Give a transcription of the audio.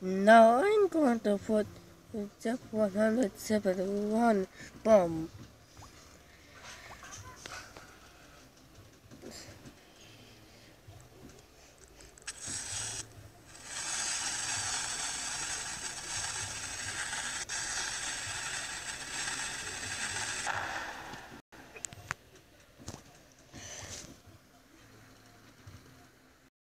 Now I'm going to put the 171 bomb